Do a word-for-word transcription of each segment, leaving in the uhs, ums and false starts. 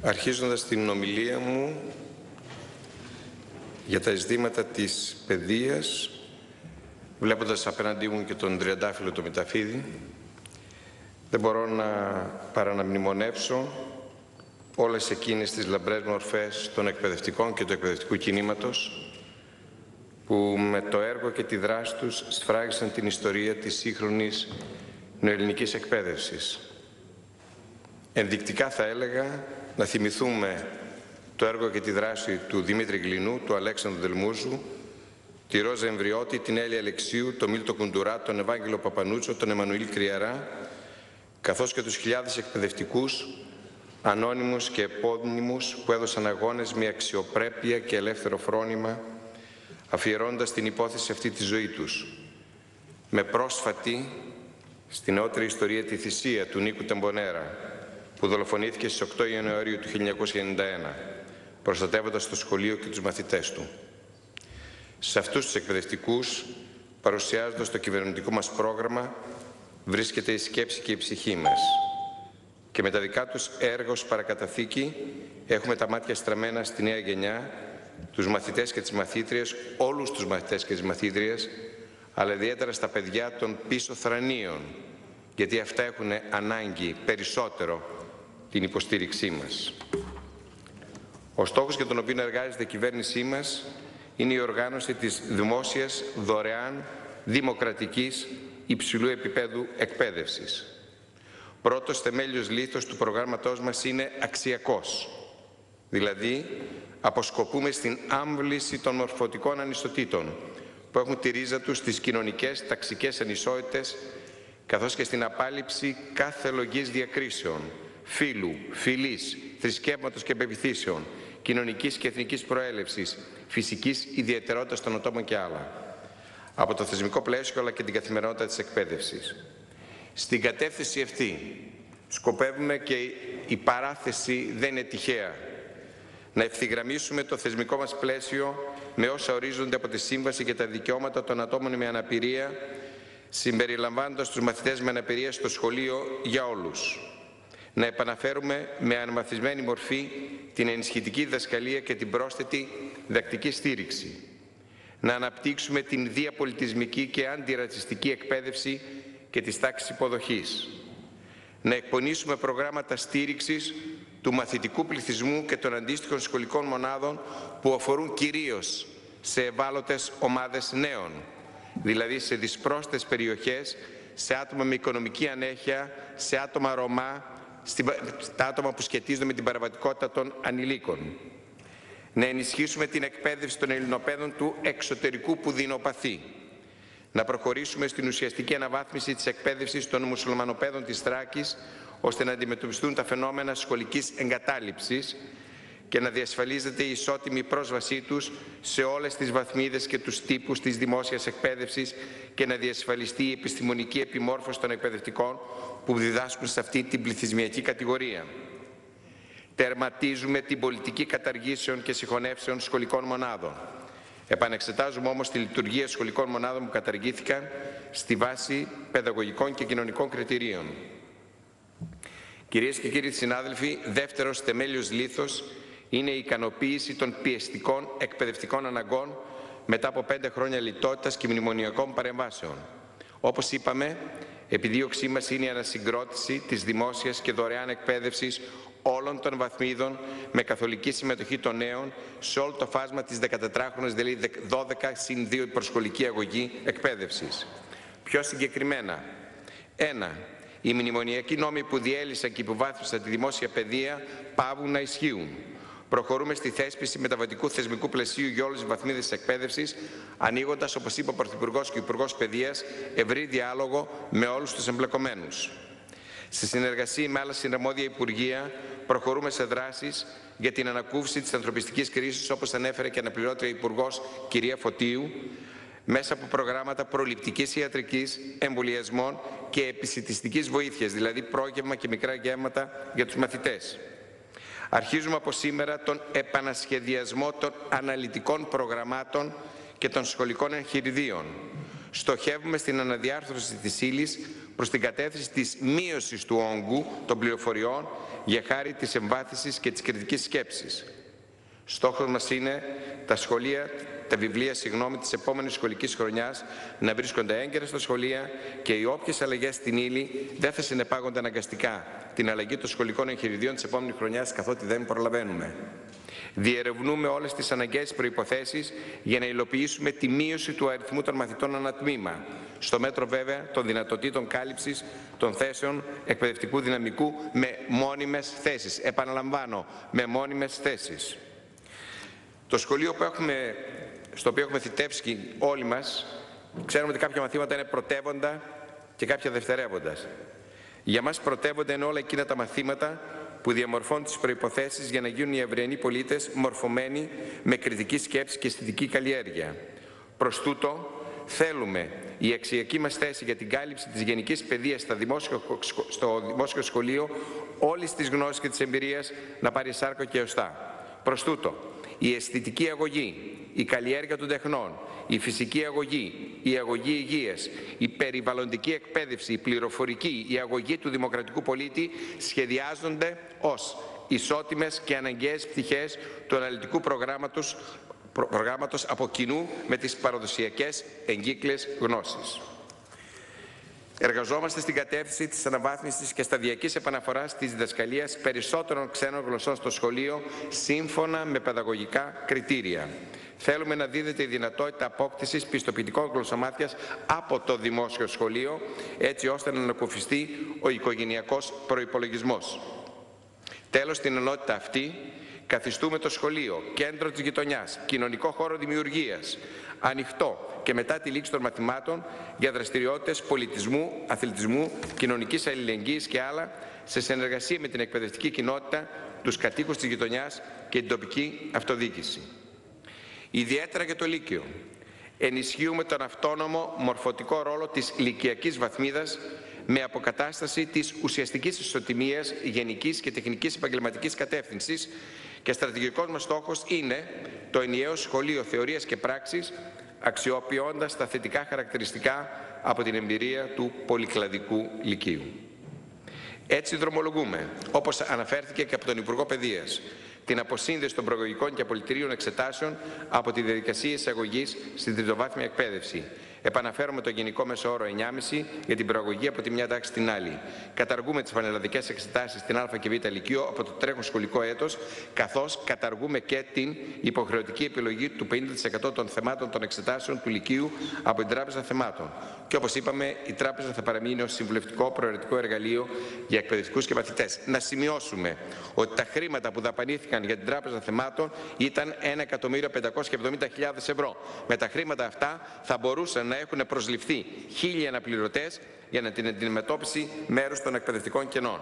Αρχίζοντας την ομιλία μου για τα ζητήματα της παιδείας, βλέποντας απέναντί μου και τον τριαντάφυλλο το Μηταφίδη, δεν μπορώ να παρά να μνημονεύσω όλες εκείνες τις λαμπρές μορφές των εκπαιδευτικών και του εκπαιδευτικού κινήματος που με το έργο και τη δράση τους σφράγισαν την ιστορία της σύγχρονης νεοελληνικής εκπαίδευσης. Ενδεικτικά θα έλεγα να θυμηθούμε το έργο και τη δράση του Δημήτρη Γλινού, του Αλέξανδρου Δελμούζου, τη Ρόζα Εμβριώτη, την Έλια Αλεξίου, τον Μίλτο Κουντουρά, τον Ευάγγελο Παπανούτσο, τον Εμμανουήλ Κριαρά, καθώς και τους χιλιάδες εκπαιδευτικούς, ανώνυμους και επώνυμους που έδωσαν αγώνες με αξιοπρέπεια και ελεύθερο φρόνημα, αφιερώντας την υπόθεση αυτή τη ζωή τους. Με πρόσφατη, στην νεότερη ιστορία, τη θυσία του Νίκου Τεμπονέρα, που δολοφονήθηκε στις οκτώ Ιανουαρίου του χίλια εννιακόσια ενενήντα ένα, προστατεύοντας το σχολείο και τους μαθητές του. Σε αυτούς τους εκπαιδευτικούς, παρουσιάζοντας το κυβερνητικό μας πρόγραμμα, βρίσκεται η σκέψη και η ψυχή μας. Και με τα δικά τους έργα ως παρακαταθήκη έχουμε τα μάτια στραμμένα στη νέα γενιά, τους μαθητές και τις μαθήτριες, όλους τους μαθητές και τις μαθήτριες, αλλά ιδιαίτερα στα παιδιά των πίσω θρανίων, γιατί αυτά έχουν ανάγκη περισσότερο την υποστήριξή μας. Ο στόχος για τον οποίο εργάζεται η κυβέρνησή μας είναι η οργάνωση της δημόσιας, δωρεάν, δημοκρατικής, υψηλού επίπεδου εκπαίδευσης. Πρώτος θεμέλιος λίθος του προγράμματός μας είναι αξιακός, δηλαδή αποσκοπούμε στην άμβληση των μορφωτικών ανισοτήτων που έχουν τη ρίζα τους στις κοινωνικές, ταξικές ανισότητες, καθώς και στην απάλληψη κάθε λογής διακρίσεων, φύλου, φυλής, θρησκεύματος και πεποιθήσεων, κοινωνικής και εθνικής προέλευσης, φυσικής ιδιαιτερότητας των ατόμων και άλλα, από το θεσμικό πλαίσιο αλλά και την καθημερινότητα της εκπαίδευσης. Στην κατεύθυνση αυτή σκοπεύουμε, και η παράθεση δεν είναι τυχαία, να ευθυγραμμίσουμε το θεσμικό μας πλαίσιο με όσα ορίζονται από τη Σύμβαση για τα Δικαιώματα των Ατόμων με Αναπηρία, συμπεριλαμβάνοντας τους μαθητές με αναπηρία στο σχολείο για όλους. Να επαναφέρουμε με αναμαθισμένη μορφή την ενισχυτική διδασκαλία και την πρόσθετη διδακτική στήριξη. Να αναπτύξουμε την διαπολιτισμική και αντιρατσιστική εκπαίδευση και τις τάξεις υποδοχής. Να εκπονήσουμε προγράμματα στήριξης του μαθητικού πληθυσμού και των αντίστοιχων σχολικών μονάδων που αφορούν κυρίως σε ευάλωτες ομάδες νέων, δηλαδή σε δυσπρόσιτες περιοχές, σε άτομα με οικονομική ανέχεια, σε άτομα Ρωμά, στα άτομα που σχετίζονται με την παραβατικότητα των ανηλίκων. Να ενισχύσουμε την εκπαίδευση των Ελληνοπαίδων του εξωτερικού που δεινοπαθεί. Να προχωρήσουμε στην ουσιαστική αναβάθμιση της εκπαίδευσης των μουσουλμανοπαίδων της Θράκης, ώστε να αντιμετωπιστούν τα φαινόμενα σχολικής εγκατάλειψης και να διασφαλίζεται η ισότιμη πρόσβασή τους σε όλες τις βαθμίδες και τους τύπους της δημόσιας εκπαίδευσης και να διασφαλιστεί η επιστημονική επιμόρφωση των εκπαιδευτικών που διδάσκουν σε αυτή την πληθυσμιακή κατηγορία. Τερματίζουμε την πολιτική καταργήσεων και συγχωνεύσεων σχολικών μονάδων. Επανεξετάζουμε όμως τη λειτουργία σχολικών μονάδων που καταργήθηκαν στη βάση παιδαγωγικών και κοινωνικών κριτηρίων. Κυρίες και κύριοι συνάδελφοι, δεύτερος θεμέλιος λίθος είναι η ικανοποίηση των πιεστικών εκπαιδευτικών αναγκών μετά από πέντε χρόνια λιτότητας και μνημονιακών παρεμβάσεων. Όπως είπαμε, επιδίωξή μας είναι η ανασυγκρότηση της δημόσιας και δωρεάν εκπαίδευσης όλων των βαθμίδων με καθολική συμμετοχή των νέων σε όλο το φάσμα της δεκατετράχρονης, δηλαδή δώδεκα συν δύο προσχολική αγωγή εκπαίδευσης. Πιο συγκεκριμένα, ένα. Οι μνημονιακοί νόμοι που διέλυσαν και υποβάθμισαν τη δημόσια παιδεία παύουν να ισχύουν. Προχωρούμε στη θέσπιση μεταβατικού θεσμικού πλαισίου για όλες τις βαθμίδες της εκπαίδευσης, ανοίγοντας, όπως είπε ο Πρωθυπουργός και ο Υπουργός Παιδείας, ευρύ διάλογο με όλους τους εμπλεκομένους. Σε συνεργασία με άλλα συναρμόδια Υπουργεία, προχωρούμε σε δράσεις για την ανακούφιση της ανθρωπιστικής κρίσης, όπως ανέφερε και αναπληρώτρια Υπουργός κυρία Φωτίου, μέσα από προγράμματα προληπτικής ιατρικής, εμβολιασμών και επισιτιστικής βοήθειας, δηλαδή πρόγευμα και μικρά γεύματα για τους μαθητές. Αρχίζουμε από σήμερα τον επανασχεδιασμό των αναλυτικών προγραμμάτων και των σχολικών εγχειριδίων. Στοχεύουμε στην αναδιάρθρωση της ύλης προς την κατεύθυνση της μείωσης του όγκου των πληροφοριών για χάρη της εμβάθυνσης και της κριτικής σκέψης. Στόχος μας είναι τα σχολεία, τα βιβλία συγγνώμη, της επόμενης σχολικής χρονιάς να βρίσκονται έγκαιρα στα σχολεία και οι όποιες αλλαγές στην ύλη δεν θα συνεπάγονται αναγκαστικά την αλλαγή των σχολικών εγχειριδίων της επόμενης χρονιάς, καθότι δεν προλαβαίνουμε. Διερευνούμε όλες τις αναγκαίες προϋποθέσεις για να υλοποιήσουμε τη μείωση του αριθμού των μαθητών ανά τμήμα, στο μέτρο βέβαια των δυνατοτήτων κάλυψης των θέσεων εκπαιδευτικού δυναμικού με μόνιμες θέσεις. Επαναλαμβάνω, με μόνιμες θέσεις. Το σχολείο που έχουμε, στο οποίο έχουμε θητεύσει όλοι μας, ξέρουμε ότι κάποια μαθήματα είναι πρωτεύοντα και κάποια δευτερεύοντα. Για μας πρωτεύοντα είναι όλα εκείνα τα μαθήματα που διαμορφώνουν τις προϋποθέσεις για να γίνουν οι αυριανοί πολίτες μορφωμένοι με κριτική σκέψη και αισθητική καλλιέργεια. Προς τούτο, θέλουμε η αξιακή μας θέση για την κάλυψη της γενικής παιδείας στα δημόσιο, στο δημόσιο σχολείο όλης της γνώσης και της εμπειρίας να πάρει σάρκα και οστά. Προς τούτο, η αισθητική αγωγή, η καλλιέργεια των τεχνών, η φυσική αγωγή, η αγωγή υγείας, η περιβαλλοντική εκπαίδευση, η πληροφορική, η αγωγή του δημοκρατικού πολίτη σχεδιάζονται ως ισότιμες και αναγκαίες πτυχές του αναλυτικού προγράμματος, προγράμματος από κοινού με τις παραδοσιακές εγκύκλες γνώσης. Εργαζόμαστε στην κατεύθυνση της αναβάθμισης και σταδιακής επαναφοράς της διδασκαλίας περισσότερων ξένων γλωσσών στο σχολείο, σύμφωνα με παιδαγωγικά κριτήρια. Θέλουμε να δίδεται η δυνατότητα απόκτησης πιστοποιητικών γλωσσομάθειας από το δημόσιο σχολείο, έτσι ώστε να ανακουφιστεί ο οικογενειακός προϋπολογισμός. Τέλος, στην ενότητα αυτή καθιστούμε το σχολείο κέντρο της γειτονιάς, κοινωνικό χώρο δημιουργίας, ανοιχτό και μετά τη λήξη των μαθημάτων για δραστηριότητες πολιτισμού, αθλητισμού, κοινωνικής αλληλεγγύης και άλλα, σε συνεργασία με την εκπαιδευτική κοινότητα, τους κατοίκους της γειτονιάς και την τοπική αυτοδιοίκηση. Ιδιαίτερα για το Λύκειο, ενισχύουμε τον αυτόνομο μορφωτικό ρόλο της λυκειακής βαθμίδας με αποκατάσταση της ουσιαστικής ισοτιμίας γενικής και τεχνικής επαγγελματικής κατεύθυνσης και στρατηγικός μας στόχος είναι το ενιαίο σχολείο θεωρίας και πράξης, αξιοποιώντας τα θετικά χαρακτηριστικά από την εμπειρία του πολυκλαδικού λυκείου. Έτσι δρομολογούμε, όπως αναφέρθηκε και από τον Υπουργό Παιδείας, την αποσύνδεση των προαγωγικών και απολυτηρίων εξετάσεων από τη διαδικασία εισαγωγής στην τριτοβάθμια εκπαίδευση. Επαναφέρουμε το γενικό μέσο όρο εννιά κόμμα πέντε για την προαγωγή από τη μια τάξη στην άλλη. Καταργούμε τις πανελλαδικές εξετάσεις στην Α και Β Λυκείο από το τρέχον σχολικό έτος, καθώς καταργούμε και την υποχρεωτική επιλογή του πενήντα τοις εκατό των θεμάτων των εξετάσεων του Λυκείου από την Τράπεζα Θεμάτων. Και όπως είπαμε, η Τράπεζα θα παραμείνει ως συμβουλευτικό προαιρετικό εργαλείο για εκπαιδευτικούς και μαθητές. Να σημειώσουμε ότι τα χρήματα που δαπανήθηκαν για την Τράπεζα Θεμάτων ήταν ένα εκατομμύριο πεντακόσιες εβδομήντα χιλιάδες ευρώ. Με τα χρήματα αυτά θα μπορούσαν να έχουν προσληφθεί χίλιοι αναπληρωτές για να την αντιμετώπιση μέρους των εκπαιδευτικών κενών.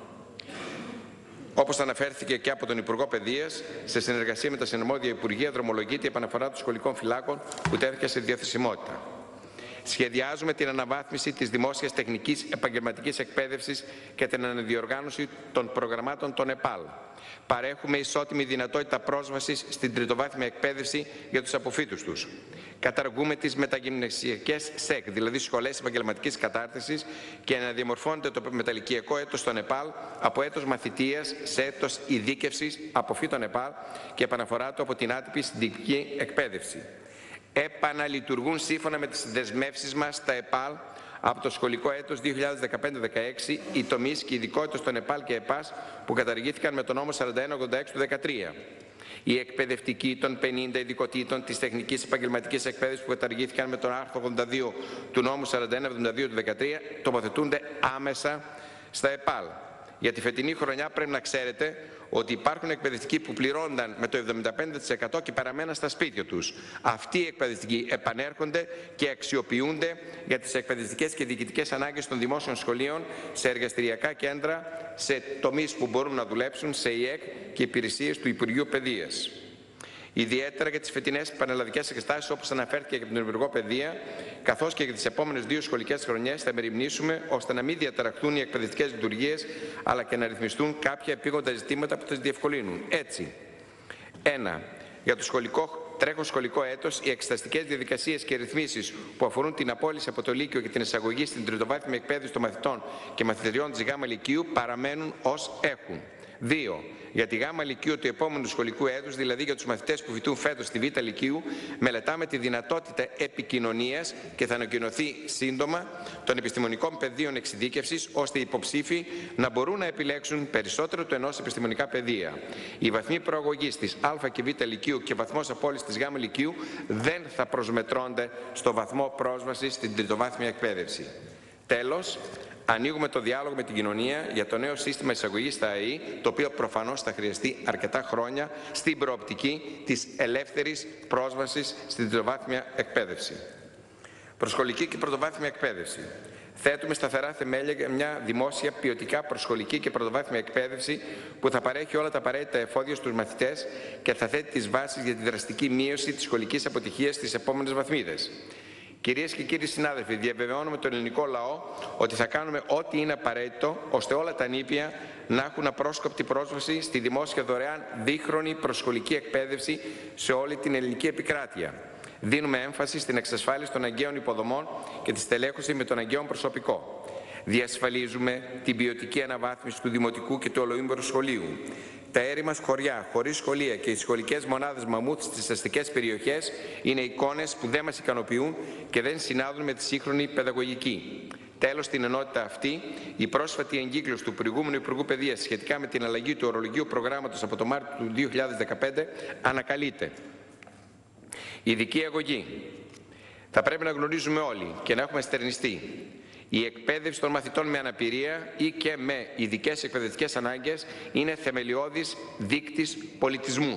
Όπως αναφέρθηκε και από τον Υπουργό Παιδείας, σε συνεργασία με τα συναρμόδια Υπουργεία δρομολογείται η επαναφορά των σχολικών φυλάκων που τέθηκε σε διαθεσιμότητα. Σχεδιάζουμε την αναβάθμιση της δημόσιας τεχνικής επαγγελματικής εκπαίδευσης και την αναδιοργάνωση των προγραμμάτων των ΕΠΑΛ. Παρέχουμε ισότιμη δυνατότητα πρόσβασης στην τριτοβάθμια εκπαίδευση για τους αποφύτους τους. Καταργούμε τις μεταγυμνασιακές ΣΕΚ, δηλαδή σχολές επαγγελματικής κατάρτισης, και αναδιαμορφώνεται το μεταλυκειακό έτος των ΕΠΑΛ από έτος μαθητείας σε έτος ειδίκευσης αποφύτων ΕΠΑΛ και επαναφορά του από την άτυπη συντηρητική εκπαίδευση. Επαναλειτουργούν σύμφωνα με τις δεσμεύσεις μας τα ΕΠΑΛ από το σχολικό έτος δύο χιλιάδες δεκαπέντε δεκαέξι, οι τομείς και ειδικότητες των ΕΠΑΛ και ΕΠΑΣ που καταργήθηκαν με τον νόμο σαράντα ένα ογδόντα έξι του δύο χιλιάδες δεκατρία. Οι εκπαιδευτικοί των πενήντα ειδικοτήτων της τεχνικής επαγγελματικής εκπαίδευσης που καταργήθηκαν με τον άρθρο ογδόντα δύο του νόμου σαράντα ένα εβδομήντα δύο του δύο χιλιάδες δεκατρία τοποθετούνται άμεσα στα ΕΠΑΛ. Για τη φετινή χρονιά πρέπει να ξέρετε ότι υπάρχουν εκπαιδευτικοί που πληρώνταν με το εβδομήντα πέντε τοις εκατό και παραμέναν στα σπίτια τους. Αυτοί οι εκπαιδευτικοί επανέρχονται και αξιοποιούνται για τις εκπαιδευτικές και διοικητικές ανάγκες των δημόσιων σχολείων, σε εργαστηριακά κέντρα, σε τομείς που μπορούν να δουλέψουν, σε ΙΕΚ και υπηρεσίες του Υπουργείου Παιδείας. Ιδιαίτερα για τις φετινές πανελλαδικές εξετάσεις, όπως αναφέρθηκε και από τον Υπουργό Παιδεία, καθώς και για τις επόμενες δύο σχολικές χρονιές, θα μεριμνήσουμε ώστε να μην διαταραχθούν οι εκπαιδευτικές λειτουργίες, αλλά και να ρυθμιστούν κάποια επίγοντα ζητήματα που θα τις διευκολύνουν. Έτσι, ένα, για το σχολικό τρέχον σχολικό έτος, οι εξεταστικές διαδικασίες και ρυθμίσεις που αφορούν την απόλυση από το Λύκειο και την εισαγωγή στην τριτοβάθμια εκπαίδευση των μαθητών και μαθητριών της Γ Λυκείου παραμένουν ως έχουν. δύο. Για τη Γ Λυκείου του επόμενου σχολικού έτους, δηλαδή για τους μαθητές που φοιτούν φέτος στη Β Λυκείου, μελετάμε τη δυνατότητα επικοινωνίας και θα ανακοινωθεί σύντομα των επιστημονικών πεδίων εξειδίκευσης, ώστε οι υποψήφοι να μπορούν να επιλέξουν περισσότερο του ενός επιστημονικά πεδία. Οι βαθμοί προαγωγής της Α και Β Λυκείου και βαθμός απόλυσης της Γ Λυκείου δεν θα προσμετρώνται στο βαθμό πρόσβασης στην τριτοβάθμια εκπαίδευση. Τέλος, ανοίγουμε το διάλογο με την κοινωνία για το νέο σύστημα εισαγωγής στα ΑΕΗ, το οποίο προφανώς θα χρειαστεί αρκετά χρόνια στην προοπτική της ελεύθερης πρόσβασης στην τριτοβάθμια εκπαίδευση. Προσχολική και πρωτοβάθμια εκπαίδευση. Θέτουμε σταθερά θεμέλια για μια δημόσια ποιοτικά προσχολική και πρωτοβάθμια εκπαίδευση που θα παρέχει όλα τα απαραίτητα εφόδια στους μαθητές και θα θέτει τις βάσεις για τη δραστική μείωση της σχολικής αποτυχίας στις επόμενες βαθμίδες. Κυρίες και κύριοι συνάδελφοι, διαβεβαιώνουμε τον ελληνικό λαό ότι θα κάνουμε ό,τι είναι απαραίτητο ώστε όλα τα νήπια να έχουν απρόσκοπτη πρόσβαση στη δημόσια δωρεάν δίχρονη προσχολική εκπαίδευση σε όλη την ελληνική επικράτεια. Δίνουμε έμφαση στην εξασφάλιση των αγκαίων υποδομών και τη στελέχωση με τον αγκαίο προσωπικό. Διασφαλίζουμε την ποιοτική αναβάθμιση του δημοτικού και του ολοήμερου σχολείου. Τα έρημα χωριά, χωρίς σχολεία και οι σχολικές μονάδες μαμούθ στις αστικές περιοχές είναι εικόνες που δεν μας ικανοποιούν και δεν συνάδουν με τη σύγχρονη παιδαγωγική. Τέλος, στην ενότητα αυτή, η πρόσφατη εγκύκλωση του προηγούμενου Υπουργού Παιδείας σχετικά με την αλλαγή του ορολογίου προγράμματος από το Μάρτιο του δύο χιλιάδες δεκαπέντε ανακαλείται. Ειδική αγωγή. Θα πρέπει να γνωρίζουμε όλοι και να έχουμε στερνιστεί. Η εκπαίδευση των μαθητών με αναπηρία ή και με ειδικές εκπαιδευτικές ανάγκες είναι θεμελιώδης δείκτης πολιτισμού.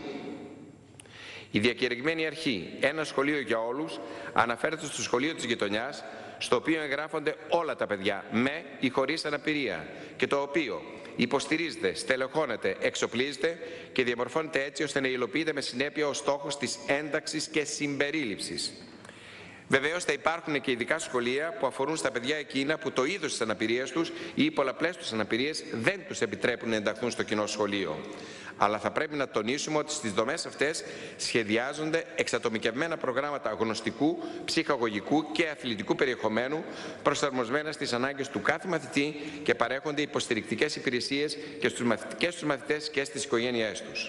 Η διακηρυγμένη αρχή «Ένα σχολείο για όλους» αναφέρεται στο σχολείο της γειτονιάς, στο οποίο εγγράφονται όλα τα παιδιά με ή χωρίς αναπηρία και το οποίο υποστηρίζεται, στελεχώνεται, εξοπλίζεται και διαμορφώνεται έτσι ώστε να υλοποιείται με συνέπεια ο στόχος της ένταξης και συμπερίληψης. Βεβαίως θα υπάρχουν και ειδικά σχολεία που αφορούν στα παιδιά εκείνα που το είδος της αναπηρίας τους ή οι πολλαπλές τους αναπηρίες δεν τους επιτρέπουν να ενταχθούν στο κοινό σχολείο. Αλλά θα πρέπει να τονίσουμε ότι στις δομές αυτές σχεδιάζονται εξατομικευμένα προγράμματα γνωστικού, ψυχαγωγικού και αθλητικού περιεχομένου προσαρμοσμένα στις ανάγκες του κάθε μαθητή και παρέχονται υποστηρικτικές υπηρεσίες και στους μαθητές και στις οικογένειές τους.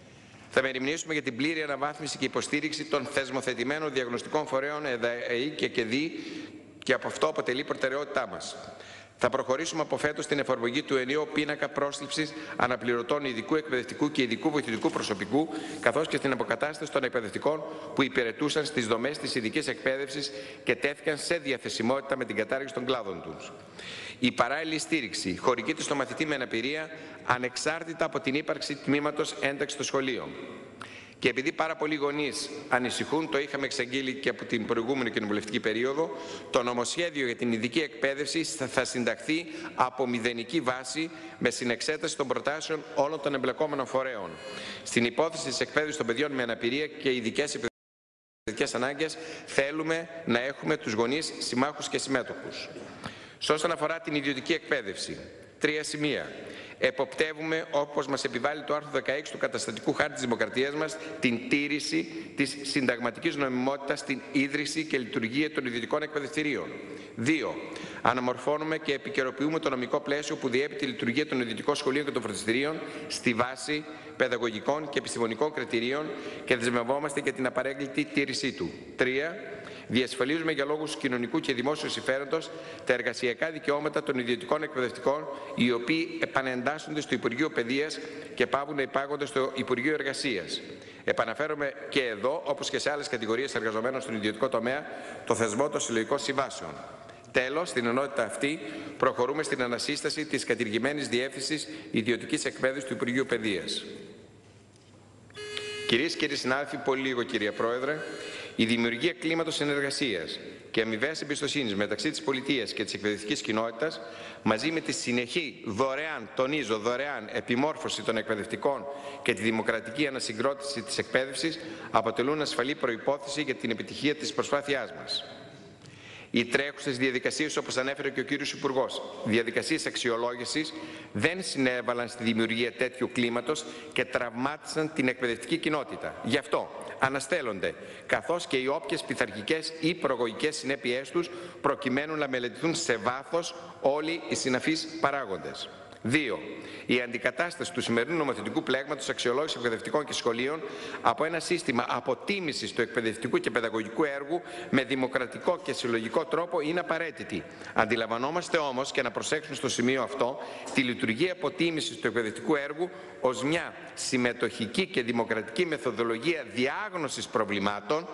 Θα μεριμνήσουμε για την πλήρη αναβάθμιση και υποστήριξη των θεσμοθετημένων διαγνωστικών φορέων ΕΔΑΕΗ και ΚΕΔΗ και από αυτό αποτελεί προτεραιότητά μας. Θα προχωρήσουμε από φέτος στην εφαρμογή του ενιαίου πίνακα πρόσληψης αναπληρωτών ειδικού εκπαιδευτικού και ειδικού βοηθητικού προσωπικού, καθώς και στην αποκατάσταση των εκπαιδευτικών που υπηρετούσαν στις δομές της ειδικής εκπαίδευσης και τέθηκαν σε διαθεσιμότητα με την κατάργηση των κλάδων τους. Η παράλληλη στήριξη χορηγείται στο μαθητή με αναπηρία ανεξάρτητα από την ύπαρξη τμήματος ένταξης στο σχολείο. Και επειδή πάρα πολλοί γονείς ανησυχούν, το είχαμε εξαγγείλει και από την προηγούμενη κοινοβουλευτική περίοδο, το νομοσχέδιο για την ειδική εκπαίδευση θα συνταχθεί από μηδενική βάση με συνεξέταση των προτάσεων όλων των εμπλεκόμενων φορέων. Στην υπόθεση της εκπαίδευσης των παιδιών με αναπηρία και ειδικές εκπαιδευτικές ανάγκες θέλουμε να έχουμε τους γονείς συμμάχους και συμμέτοχους. Σε όσον αφορά την ιδιωτική εκπαίδευση, τρία σημεία. Εποπτεύουμε, όπως μας επιβάλλει το άρθρο δεκαέξι του καταστατικού χάρτη της Δημοκρατίας μας, την τήρηση της συνταγματικής νομιμότητας στην ίδρυση και λειτουργία των ιδιωτικών εκπαιδευτηρίων. δύο. Αναμορφώνουμε και επικαιροποιούμε το νομικό πλαίσιο που διέπει τη λειτουργία των ιδιωτικών σχολείων και των φροντιστηρίων στη βάση παιδαγωγικών και επιστημονικών κριτηρίων και δεσμευόμαστε για την απαρέγκλητη τήρησή του. τρία. Διασφαλίζουμε για λόγους κοινωνικού και δημόσιου συμφέροντος τα εργασιακά δικαιώματα των ιδιωτικών εκπαιδευτικών, οι οποίοι επανεντάσσονται στο Υπουργείο Παιδείας και πάβουν να υπάγονται στο Υπουργείο Εργασίας. Επαναφέρομαι και εδώ, όπως και σε άλλες κατηγορίες εργαζομένων στον ιδιωτικό τομέα, το θεσμό των συλλογικών συμβάσεων. Τέλος, στην ενότητα αυτή προχωρούμε στην ανασύσταση της κατηργημένης διεύθυνσης ιδιωτικής εκπαίδευσης του Υπουργείου Παιδείας. Κυρίες και κύριοι συνάδελφοι, πολύ λίγο κυρία Πρόεδρε, η δημιουργία κλίματος συνεργασίας και αμοιβαίας εμπιστοσύνης μεταξύ της πολιτείας και της εκπαιδευτικής κοινότητας, μαζί με τη συνεχή δωρεάν, τονίζω δωρεάν, επιμόρφωση των εκπαιδευτικών και τη δημοκρατική ανασυγκρότηση της εκπαίδευσης, αποτελούν ασφαλή προϋπόθεση για την επιτυχία της προσπάθειάς μας. Οι τρέχουσες διαδικασίες, όπως ανέφερε και ο κύριος Υπουργός, διαδικασίες αξιολόγησης, δεν συνέβαλαν στη δημιουργία τέτοιου κλίματος και τραυμάτισαν την εκπαιδευτική κοινότητα. Γι' αυτό αναστέλλονται, καθώς και οι όποιες πειθαρχικές ή προγωγικές συνέπειές τους, προκειμένου να μελετηθούν σε βάθος όλοι οι συναφείς παράγοντες. Δύο. Η αντικατάσταση του σημερινού νομοθετικού πλέγματος αξιολόγησης εκπαιδευτικών και σχολείων από ένα σύστημα αποτίμησης του εκπαιδευτικού και παιδαγωγικού έργου με δημοκρατικό και συλλογικό τρόπο είναι απαραίτητη. Αντιλαμβανόμαστε όμως, και να προσέξουμε στο σημείο αυτό, τη λειτουργία αποτίμησης του εκπαιδευτικού έργου ως μια συμμετοχική και δημοκρατική μεθοδολογία διάγνωσης προβλημάτων,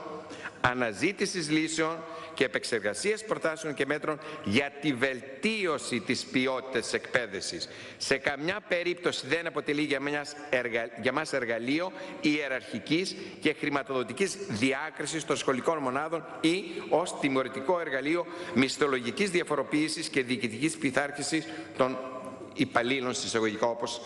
αναζήτησης λύσεων και επεξεργασίας προτάσεων και μέτρων για τη βελτίωση της ποιότητας της εκπαίδευσης. Σε καμιά περίπτωση δεν αποτελεί για μας, εργα... για μας εργαλείο ιεραρχικής και χρηματοδοτικής διάκρισης των σχολικών μονάδων ή ως τιμωρητικό εργαλείο μισθολογικής διαφοροποίησης και διοικητικής πειθάρχησης των υπαλλήλων συσταγωγικά, όπως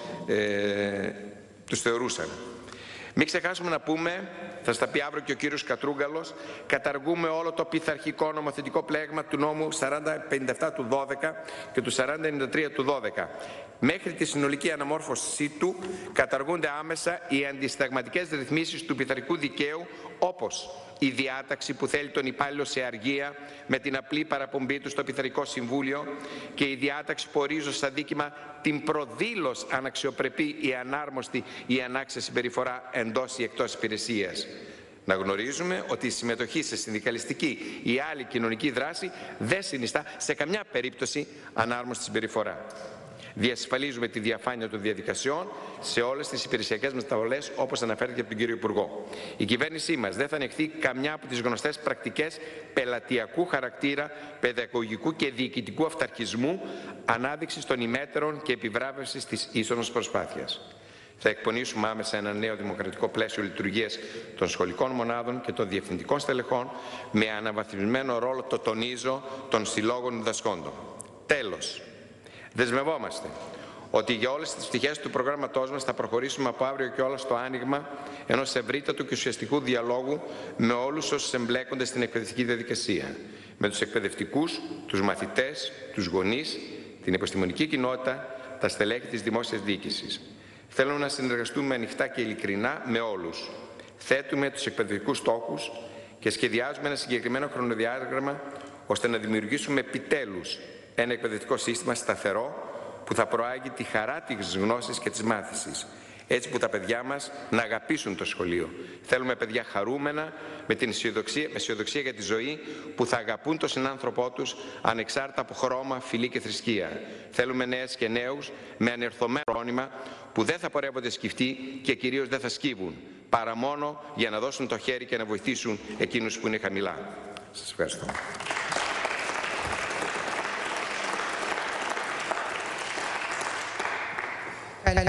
ε, τους θεωρούσαν. Μην ξεχάσουμε να πούμε, θα στα πει αύριο και ο κύριος Κατρούγκαλος, καταργούμε όλο το πειθαρχικό νομοθετικό πλέγμα του νόμου σαράντα πενήντα επτά του δώδεκα και του σαράντα ενενήντα τρία του δώδεκα. Μέχρι τη συνολική αναμόρφωσή του καταργούνται άμεσα οι αντισυνταγματικές ρυθμίσεις του πειθαρχικού δικαίου, όπως η διάταξη που θέλει τον υπάλληλο σε αργία με την απλή παραπομπή του στο Πειθαρχικό Συμβούλιο και η διάταξη που ορίζει σαν δίκημα την προδήλως αναξιοπρεπή ή ανάρμοστη ή ανάξια συμπεριφορά εντός ή εκτός υπηρεσίας. Να γνωρίζουμε ότι η συμμετοχή σε συνδικαλιστική ή άλλη κοινωνική δράση δεν συνιστά σε καμιά περίπτωση ανάρμοστη συμπεριφορά. Διασφαλίζουμε τη διαφάνεια των διαδικασιών σε όλες τις υπηρεσιακές μεταβολές, όπως αναφέρθηκε από τον κύριο Υπουργό. Η κυβέρνησή μας δεν θα ανεχθεί καμιά από τις γνωστές πρακτικές πελατειακού χαρακτήρα, παιδαγωγικού και διοικητικού αυταρχισμού, ανάδειξης των ημέτερων και επιβράβευσης της ίσονος προσπάθειας. Θα εκπονήσουμε άμεσα ένα νέο δημοκρατικό πλαίσιο λειτουργίας των σχολικών μονάδων και των διευθυντικών στελεχών με αναβαθμισμένο ρόλο, το τονίζω, των συλλόγων διδασκόντων. Τέλος. Δεσμευόμαστε ότι για όλες τις πτυχές του προγράμματός μας θα προχωρήσουμε από αύριο και όλα στο άνοιγμα ενός ευρύτατου και ουσιαστικού διαλόγου με όλους όσους εμπλέκονται στην εκπαιδευτική διαδικασία. Με τους εκπαιδευτικούς, τους μαθητές, τους γονείς, την επιστημονική κοινότητα, τα στελέχη της δημόσιας διοίκησης. Θέλουμε να συνεργαστούμε ανοιχτά και ειλικρινά με όλους. Θέτουμε τους εκπαιδευτικούς στόχους και σχεδιάζουμε ένα συγκεκριμένο χρονοδιάγραμμα ώστε να δημιουργήσουμε επιτέλους ένα εκπαιδευτικό σύστημα σταθερό που θα προάγει τη χαρά της γνώσης και της μάθησης, έτσι που τα παιδιά μας να αγαπήσουν το σχολείο. Θέλουμε παιδιά χαρούμενα, με την αισιοδοξία, με αισιοδοξία για τη ζωή, που θα αγαπούν τον συνάνθρωπό τους ανεξάρτητα από χρώμα, φυλή και θρησκεία. Θέλουμε νέες και νέους με ανερθωμένο όνειμα που δεν θα πορεύονται σκυφτοί και κυρίως δεν θα σκύβουν, παρά μόνο για να δώσουν το χέρι και να βοηθήσουν εκείνους που είναι χαμηλά. Σας ευχαριστώ.